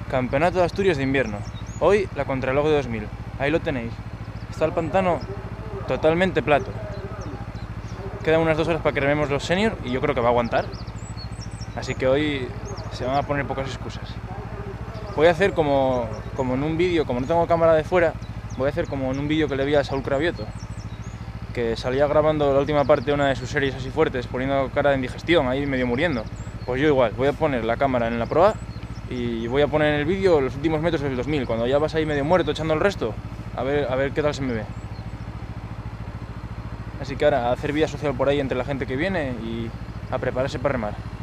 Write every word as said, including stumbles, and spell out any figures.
Campeonato de Asturias de invierno. Hoy la contrarreloj de dos mil. Ahí lo tenéis. Está el pantano totalmente plato. Quedan unas dos horas para que rememos los senior y yo creo que va a aguantar. Así que hoy se van a poner pocas excusas. Voy a hacer como, como en un vídeo, como no tengo cámara de fuera, voy a hacer como en un vídeo que le vi a Saúl Cravioto, que salía grabando la última parte de una de sus series así fuertes, poniendo cara de indigestión, ahí medio muriendo. Pues yo igual, voy a poner la cámara en la proa y voy a poner en el vídeo los últimos metros del dos mil, cuando ya vas ahí medio muerto echando el resto, a ver, a ver qué tal se me ve. Así que ahora a hacer vida social por ahí entre la gente que viene y a prepararse para remar.